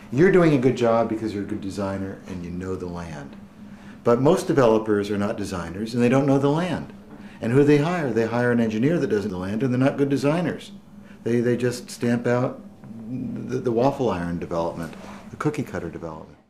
You're doing a good job because you're a good designer and you know the land. But most developers are not designers and they don't know the land. And who they hire? They hire an engineer that doesn't know the land, and they're not good designers. They just stamp out the waffle iron development, the cookie cutter development.